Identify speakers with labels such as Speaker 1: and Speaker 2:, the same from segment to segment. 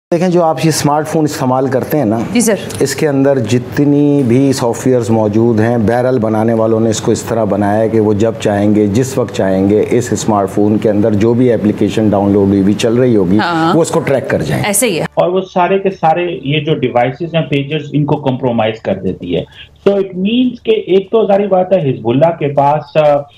Speaker 1: देखें, जो आप ये स्मार्टफोन इस्तेमाल करते हैं ना
Speaker 2: जी सर,
Speaker 1: इसके अंदर जितनी भी सॉफ्टवेयर्स मौजूद हैं, बैरल बनाने वालों ने इसको इस तरह बनाया है कि वो जब चाहेंगे, जिस वक्त चाहेंगे, इस स्मार्टफोन के अंदर जो भी एप्लीकेशन डाउनलोड हुई भी चल रही होगी वो इसको ट्रैक कर जाएंगे।
Speaker 2: ऐसे ही है।
Speaker 3: और वो सारे के सारे ये जो डिवाइसेस हैं, पेजेस, इनको कॉम्प्रोमाइज कर देती है। सो इट मीन्स के एक तो सारी बात है, हिजबुल्लाह के पास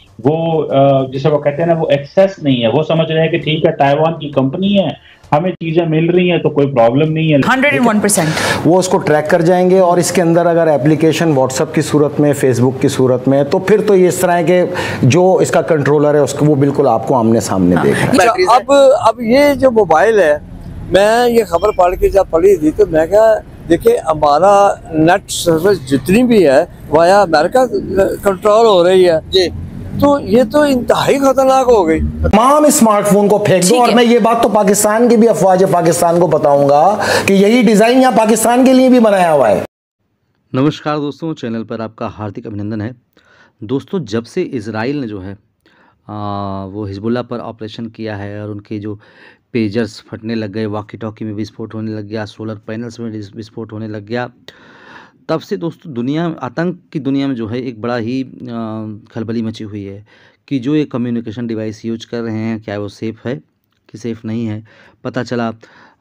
Speaker 3: वो जिसे वो कहते हैं ना, वो एक्सेस नहीं है। वो समझ रहे हैं कि ठीक है, ताइवान की कंपनी है, हमें चीजें मिल रही हैं तो कोई प्रॉब्लम नहीं है।
Speaker 2: 101%
Speaker 1: वो उसको ट्रैक कर जाएंगे। और इसके अंदर अगर एप्लीकेशन व्हाट्सएप की सूरत में, फेसबुक की सूरत में, तो फिर तो ये इस तरह है कि जो इसका कंट्रोलर है उसको वो बिल्कुल आपको आमने सामने देगा।
Speaker 4: अब ये जो मोबाइल है, मैं ये खबर पढ़ के जब पढ़ी थी तो मैं क्या, देखिए हमारा नेट सर्विस जितनी भी है वाया अमेरिका कंट्रोल हो रही है जी, तो ये तो इंतहाई खतरनाक हो गई।
Speaker 1: तमाम स्मार्टफोन को फेंक दो। और मैं ये बात तो पाकिस्तान की भी अफवाज पाकिस्तान को बताऊंगा कि यही डिजाइन यहाँ पाकिस्तान के लिए भी बनाया हुआ है।
Speaker 5: नमस्कार दोस्तों, चैनल पर आपका हार्दिक अभिनंदन है। दोस्तों, जब से इजराइल ने जो है वो हिजबुल्लाह पर ऑपरेशन किया है और उनके जो पेजर्स फटने लग गए, वॉकी टॉकी में विस्फोट होने लग गया, सोलर पैनल्स में विस्फोट होने लग गया, तब से दोस्तों दुनिया, आतंक की दुनिया में जो है एक बड़ा ही खलबली मची हुई है कि जो ये कम्युनिकेशन डिवाइस यूज कर रहे हैं, क्या वो सेफ़ है कि सेफ़ नहीं है। पता चला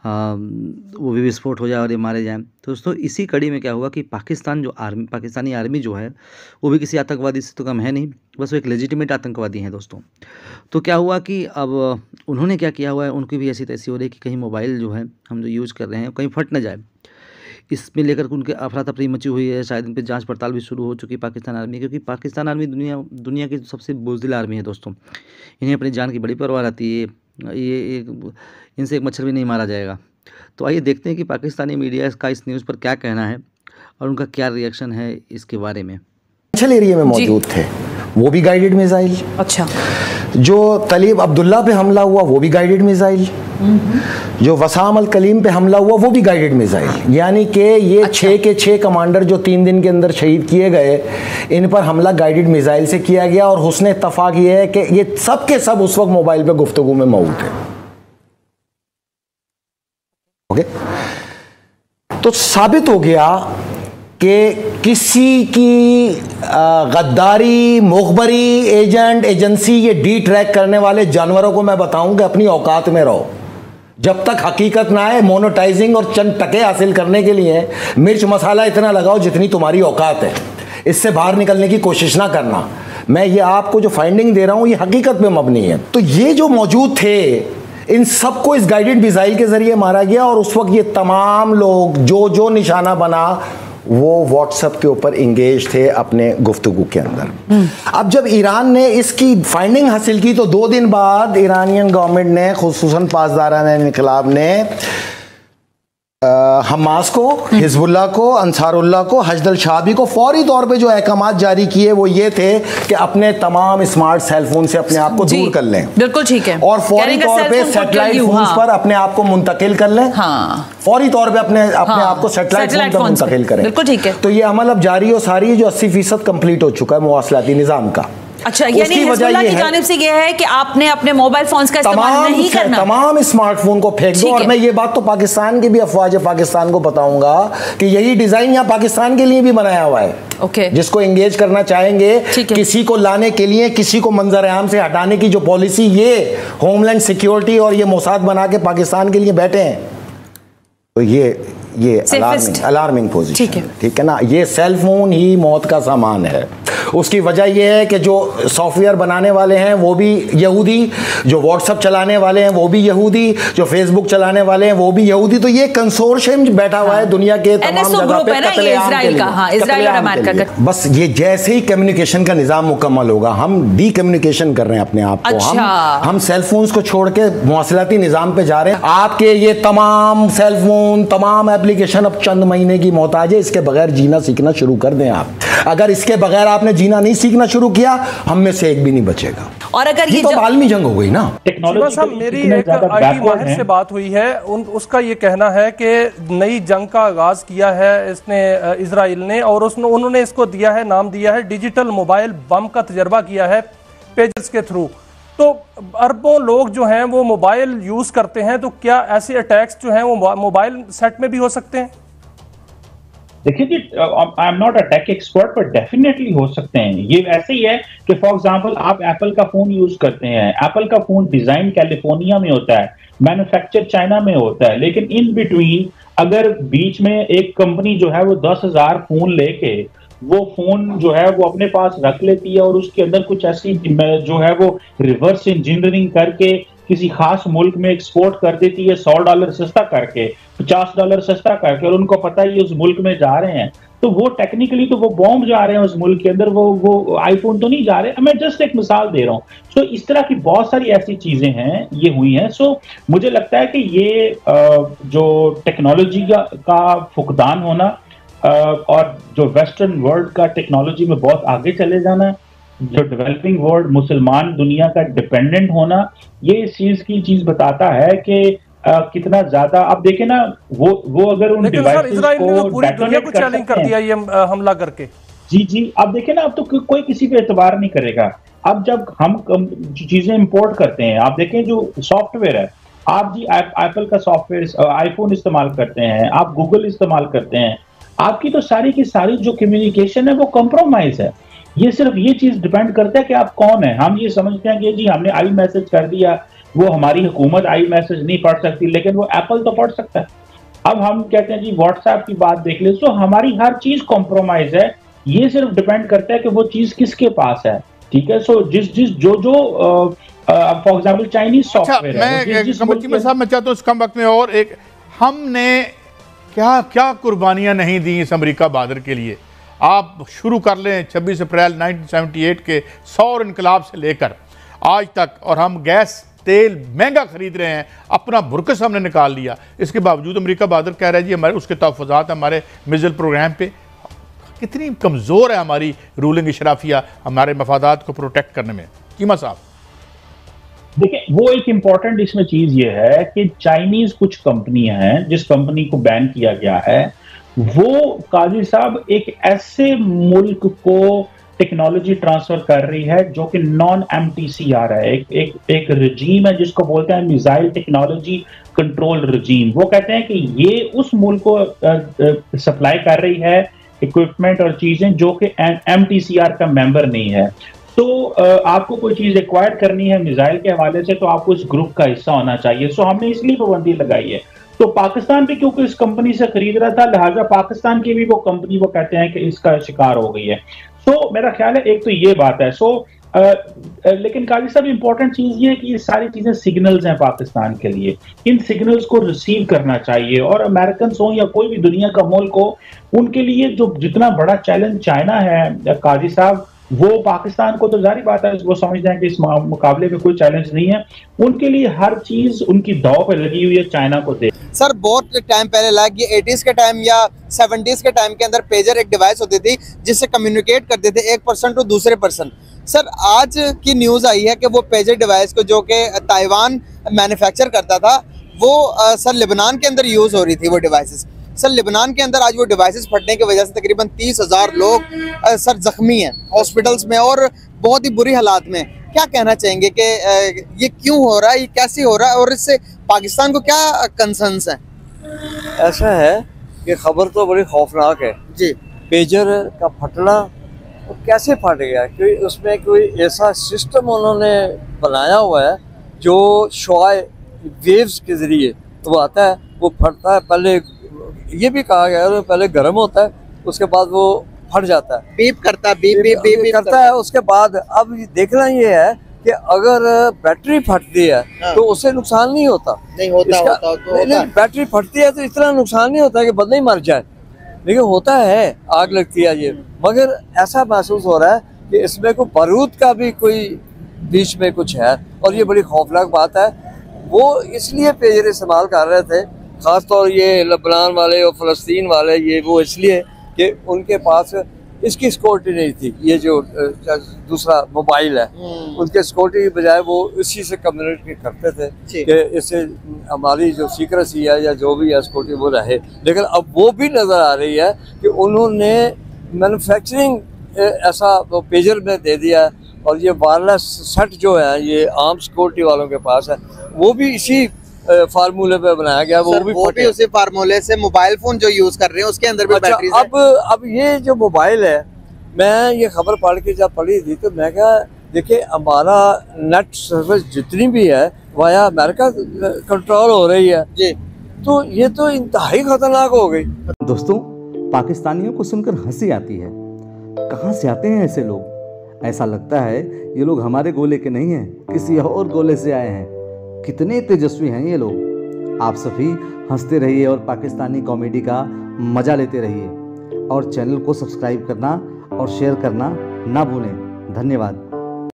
Speaker 5: वो भी विस्फोट हो जाए और ये मारे जाएं। तो दोस्तों, इसी कड़ी में क्या हुआ कि पाकिस्तानी आर्मी जो है वो भी किसी आतंकवादी से तो कम है नहीं, बस वो एक लेजिटिमेट आतंकवादी हैं दोस्तों। तो क्या हुआ कि अब उन्होंने क्या किया हुआ है, उनकी भी ऐसी तैसी हो रही है कि कहीं मोबाइल जो है हम जो यूज़ कर रहे हैं कहीं फट ना जाए। इसमें लेकर के उनके अफरा तफरी मची हुई है। शायद इन पर जांच पड़ताल भी शुरू हो चुकी है पाकिस्तान आर्मी, क्योंकि पाकिस्तान आर्मी दुनिया की सबसे बुज़दिल आर्मी है दोस्तों। इन्हें अपनी जान की बड़ी परवाह रहती है। ये इनसे एक मच्छर भी नहीं मारा जाएगा। तो आइए देखते हैं कि पाकिस्तानी मीडिया का इस न्यूज़ पर क्या कहना है और उनका क्या रिएक्शन है इसके बारे में।
Speaker 1: एरिया में मौजूद थे, वो भी गाइडेड मिसाइल।
Speaker 2: अच्छा,
Speaker 1: जो तलीब अब्दुल्ला पे हमला हुआ वो भी गाइडेड मिसाइल, जो वसाम अल कलीम पे हमला हुआ वो भी गाइडेड मिसाइल। यानी कि ये 6 के 6 कमांडर जो 3 दिन के अंदर शहीद किए गए, इन पर हमला गाइडेड मिसाइल से किया गया। और हुस्न इत्तफाक ये है कि ये सब के सब उस वक्त मोबाइल पे गुफ्तगू में मौजूद थे। ओके, तो साबित हो गया कि किसी की गद्दारी, मुखबरी, एजेंट, एजेंसी, ये डी ट्रैक करने वाले जानवरों को मैं बताऊं कि अपनी औकात में रहो। जब तक हकीकत ना आए, मोनेटाइजिंग और चंद टके हासिल करने के लिए मिर्च मसाला इतना लगाओ जितनी तुम्हारी औकात है, इससे बाहर निकलने की कोशिश ना करना। मैं ये आपको जो फाइंडिंग दे रहा हूं ये हकीकत पे मबनी है। तो ये जो मौजूद थे, इन सबको इस गाइडेड मिसाइल के जरिए मारा गया। और उस वक्त ये तमाम लोग जो निशाना बना वो व्हाट्सएप के ऊपर इंगेज थे अपने गुफ्तगू के अंदर। अब जब ईरान ने इसकी फाइंडिंग हासिल की तो 2 दिन बाद ईरानियन गवर्नमेंट ने, खुसूसन पासदारान इन्क़िलाब ने, हमास को, हिजबुल्लाह को, अंसारुल्लाह को, हजदल शाबी को फौरी तौर पे जो अहकामात जारी किए वो ये थे कि अपने तमाम स्मार्ट सेलफोन से अपने आप को दूर कर लें।
Speaker 2: बिल्कुल ठीक है।
Speaker 1: और फौरी तौर पे सैटेलाइट फोन्स पर अपने आप को मुंतकिल कर लें।
Speaker 2: हाँ,
Speaker 1: फौरी तौर पे अपने आप को सैटेलाइट फोन पर मुंतकिल करें।
Speaker 2: बिल्कुल ठीक है।
Speaker 1: तो ये अमल अब जारी और सारी जो 80% कंप्लीट हो चुका है मवासलाती निज़ाम का।
Speaker 2: अच्छा, यानी हिजबुल्लाह की जानिब से ये है कि आपने अपने मोबाइल फोन्स का इस्तेमाल नहीं करना,
Speaker 1: तमाम स्मार्टफोन को फेंक दो। और मैं ये बात तो पाकिस्तान की भी अफवाज पाकिस्तान को बताऊंगा कि यही डिजाइन यहाँ पाकिस्तान के लिए भी बनाया हुआ है।
Speaker 2: ओके,
Speaker 1: जिसको एंगेज करना चाहेंगे, किसी को लाने के लिए, किसी को मंजर आम से हटाने की जो पॉलिसी ये होमलैंड सिक्योरिटी और ये मोसाद बना के पाकिस्तान के लिए बैठे हैं, तो ये अलार्मिंग पोजीशन, ठीक है ना। ये सेल फोन ही मौत का सामान है। उसकी वजह यह है कि जो सॉफ्टवेयर बनाने वाले हैं वो भी यहूदी, जो व्हाट्सएप चलाने वाले हैं वो भी यहूदी, जो फेसबुक चलाने वाले हैं वो भी यहूदी। तो ये कंसोर्शियम बैठा हुआ है दुनिया के तमाम जगह पे कत्लेआम के लिए। बस ये जैसे ही कम्युनिकेशन का निजाम मुकम्मल होगा, हम डी कम्युनिकेशन कर रहे हैं अपने आप को। हम सेल फोन्स को छोड़ के मवासलाती निजाम पे जा रहे हैं। आपके ये तमाम सेल फोन, तमाम एप्लीकेशन अब चंद महीने की मोहताज है। इसके बगैर जीना सीखना शुरू कर दें आप। अगर इसके बगैर आपने जीना नहीं सीखना शुरू किया, हम में से एक भी नहीं बचेगा।
Speaker 2: और अगर ये
Speaker 1: तो आलमी जंग हो गई ना।
Speaker 6: मेरी एक आईटी माहिर से बात हुई है, उसका ये कहना है कि नई जंग का आगाज किया है इसने, इजराइल ने, और उन्होंने इसको दिया है, नाम दिया है डिजिटल मोबाइल बम का तजर्बा किया है पेजर्स के थ्रू। तो अरबों लोग जो हैं वो मोबाइल यूज करते हैं, तो क्या ऐसे अटैक्स जो हैं वो मोबाइल सेट में भी हो सकते हैं?
Speaker 3: देखिए जी, I am not a tech expert, पर डेफिनेटली हो सकते हैं। ये ऐसे ही है कि फॉर एग्जांपल आप एप्पल का फोन यूज करते हैं, एप्पल का फोन डिजाइन कैलिफोर्निया में होता है, मैन्युफैक्चर चाइना में होता है, लेकिन इन बिटवीन अगर बीच में एक कंपनी जो है वो 10,000 फोन लेके वो फोन जो है वो अपने पास रख लेती है और उसके अंदर कुछ ऐसी जो है वो रिवर्स इंजीनियरिंग करके किसी खास मुल्क में एक्सपोर्ट कर देती है $100 सस्ता करके, $50 सस्ता करके, और उनको पता है ये उस मुल्क में जा रहे हैं, तो वो टेक्निकली तो वो बॉम्ब जा रहे हैं उस मुल्क के अंदर, वो आईफोन तो नहीं जा रहे। मैं जस्ट एक मिसाल दे रहा हूँ। सो इस तरह की बहुत सारी ऐसी चीजें हैं, ये हुई हैं। सो मुझे लगता है कि ये जो टेक्नोलॉजी का फुकदान होना और जो वेस्टर्न वर्ल्ड का टेक्नोलॉजी में बहुत आगे चले जाना, जो डेवलपिंग वर्ल्ड मुसलमान दुनिया का डिपेंडेंट होना, ये इस चीज बताता है कि कितना ज्यादा। आप देखें ना, वो अगर उन डिवाइसेस को
Speaker 6: पूरी दुनिया को चैलेंज कर दिया ये हमला करके।
Speaker 3: जी आप देखें ना, अब तो कोई किसी पे एतबार नहीं करेगा। अब जब हम चीजें इंपोर्ट करते हैं, आप देखें जो सॉफ्टवेयर है, आप जी एप्पल का सॉफ्टवेयर आईफोन इस्तेमाल करते हैं, आप गूगल इस्तेमाल करते हैं, आपकी तो सारी की सारी जो कम्युनिकेशन है वो कॉम्प्रोमाइज है। ये सिर्फ ये चीज डिपेंड करता है कि आप कौन है। हम ये समझते हैं कि जी हमने आई मैसेज कर दिया, वो हमारी हुकूमत आई मैसेज नहीं पढ़ सकती, लेकिन वो एप्पल तो पढ़ सकता है। अब हम कहते हैं जी व्हाट्सएप की बात देख ले, तो हमारी हर चीज कॉम्प्रोमाइज है। ये सिर्फ डिपेंड करता है कि वो चीज किसके पास है। ठीक है, सो जो फॉर एग्जाम्पल चाइनीज सॉफ्टवेयर
Speaker 7: मैं चाहता हूँ इस कम वक्त में और एक, हमने क्या क्या कुर्बानियां नहीं दी इस अमेरिका बहादुर के लिए। आप शुरू कर लें 26 अप्रैल 1978 के सौर इनकलाब से लेकर आज तक, और हम गैस तेल महंगा खरीद रहे हैं, अपना बुरकस हमने निकाल लिया। इसके बावजूद अमेरिका बहादुर कह रहा है जी हमारे उसके तहफ़्फ़ुज़ात हमारे मिज़िल प्रोग्राम पे। कितनी कमज़ोर है हमारी रूलिंग इशराफिया हमारे मफादात को प्रोटेक्ट करने में। कीमा साहब
Speaker 3: देखिए, वो एक इम्पॉर्टेंट इसमें चीज ये है कि चाइनीज कुछ कंपनियां हैं जिस कंपनी को बैन किया गया है, वो काजी साहब एक ऐसे मुल्क को टेक्नोलॉजी ट्रांसफर कर रही है जो कि नॉन MTCR है। एक रजीम है जिसको बोलते हैं मिसाइल टेक्नोलॉजी कंट्रोल रजीम। वो कहते हैं कि ये उस मुल्क को सप्लाई कर रही है इक्विपमेंट और चीजें जो कि MTCR का मेंबर नहीं है। तो आपको कोई चीज एक्वायर करनी है मिसाइल के हवाले से, तो आपको इस ग्रुप का हिस्सा होना चाहिए। सो हमने इसलिए पाबंदी लगाई है। तो पाकिस्तान भी क्योंकि इस कंपनी से खरीद रहा था, लिहाजा पाकिस्तान की भी वो कंपनी वो कहते हैं कि इसका शिकार हो गई है। सो मेरा ख्याल है एक तो ये बात है। सो लेकिन काजी साहब इंपॉर्टेंट चीज ये है कि ये सारी चीजें सिग्नल्स हैं पाकिस्तान के लिए। इन सिग्नल्स को रिसीव करना चाहिए, और अमेरिकन हो या कोई भी दुनिया का मुल्क हो, उनके लिए जो जितना बड़ा चैलेंज चाइना है काजी साहब, वो पाकिस्तान को तो जारी बात है वो समझते हैं कि इस मुकाबले में कोई चैलेंज नहीं है। उनके लिए हर चीज उनकी दांव पे लगी हुई है चाइना को दे।
Speaker 8: सर बहुत टाइम पहले लाइक ये 80s के टाइम या 70s के टाइम के अंदर पेजर एक डिवाइस होती थी जिससे कम्युनिकेट करते थे एक पर्सन टू दूसरे पर्सन। सर आज की न्यूज आई है कि वो पेजर डिवाइस को जो कि ताइवान मैन्युफैक्चर करता था, वो सर लेबनान के अंदर यूज हो रही थी वो डिवाइसेस। सर लेबनान के अंदर आज वो डिवाइसेस फटने की वजह से तकरीबन 30,000 लोग सर जख्मी हैं हॉस्पिटल्स में और बहुत ही बुरी हालात में। क्या कहना चाहेंगे कि ये क्यों हो रहा है, ये कैसे हो रहा है, और इससे पाकिस्तान को क्या कंसर्न्स हैं?
Speaker 4: ऐसा है कि खबर तो बड़ी खौफनाक है जी। पेजर का फटना वो कैसे फट गया, क्योंकि उसमें कोई ऐसा सिस्टम उन्होंने बनाया हुआ है जो शुआए वेव्स के ज़रिए वो आता है, वो फटता है। पहले ये भी कहा गया है पहले गर्म होता है, उसके बाद वो फट जाता है,
Speaker 8: बीप करता है, बीप
Speaker 4: करता है। उसके बाद अब देखना ये है कि अगर बैटरी फटती है तो उससे नुकसान नहीं होता।
Speaker 8: नहीं होता,
Speaker 4: बैटरी फटती है तो इतना नुकसान नहीं होता कि बंदा ही मर जाए, लेकिन होता है, आग लगती है ये। मगर ऐसा महसूस हो रहा है कि इसमें कोई बारूद का भी कोई बीच में कुछ है, और ये बड़ी खौफनाक बात है। वो इसलिए पेजर इस्तेमाल कर रहे थे, ख़ासतौर ये लबनान वाले और फ़लस्तीन वाले, ये वो इसलिए कि उनके पास इसकी सिक्योरिटी नहीं थी। ये जो दूसरा मोबाइल है उनके सिक्योरिटी की बजाय वो इसी से कम्युनिकेट करते थे कि इससे हमारी जो सीक्रेसी है या जो भी है सिक्योरिटी वो रहे। लेकिन अब वो भी नज़र आ रही है कि उन्होंने मैन्युफैक्चरिंग ऐसा पेजर में दे दिया और ये वायरलेस सेट जो है ये आर्म सिक्योरिटी वालों के पास है, वो भी इसी फार्मूले पे बनाया गया। वो भी
Speaker 8: उसी फार्मूले से मोबाइल फोन जो यूज कर रहे हैं उसके अंदर भी बैटरी है।
Speaker 4: अब ये जो मोबाइल है, मैं ये खबर पढ़ के जब पढ़ी थी तो मैं क्या, देखिए हमारा नेट सर्विस जितनी भी है वाया अमेरिका कंट्रोल हो रही है जी, तो ये तो इंतहाई खतरनाक हो गई।
Speaker 5: दोस्तों, पाकिस्तानियों को सुनकर हंसी आती है। कहाँ से आते हैं ऐसे लोग? ऐसा लगता है ये लोग हमारे गोले के नहीं हैं, किसी और गोले से आए हैं। कितने तेजस्वी हैं ये लोग। आप सभी हंसते रहिए और पाकिस्तानी कॉमेडी का मज़ा लेते रहिए, और चैनल को सब्सक्राइब करना और शेयर करना ना भूलें। धन्यवाद।